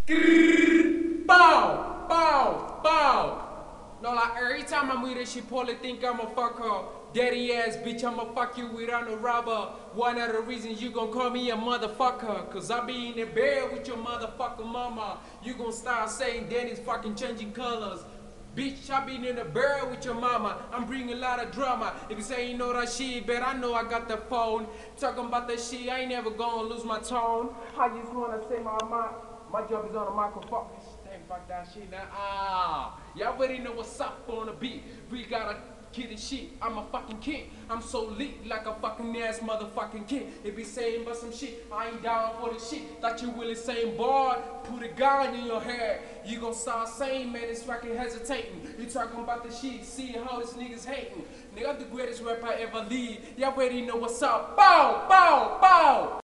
Grrr, bow, bow, bow. No, like every time I'm with her, she probably think I'ma fuck her. Daddy ass bitch, I'ma fuck you without no rubber. One of the reasons you gon' call me a motherfucker, cause I be in the bed with your motherfucking mama. You gon' start saying Danny's fucking changing colors. Bitch, I been in the bed with your mama. I'm bringing a lot of drama. If you say you know that shit, bet I know I got the phone. Talking about that shit, I ain't never gonna lose my tone. I just wanna say my job is on the microphone. Damn, fuck that shit now. Y'all already know what's up on the beat. We gotta kill this shit. I'm a fucking king. I'm so lit like a fucking ass motherfucking king. If he saying about some shit, I ain't down for the shit. Thought you really saying, boy, put a gun in your hair. You gon' start saying, man, it's fucking hesitating. You talking about the shit, see how this nigga's hating. Nigga, I'm the greatest rapper I ever lead. Y'all already know what's up. Bow, bow, bow.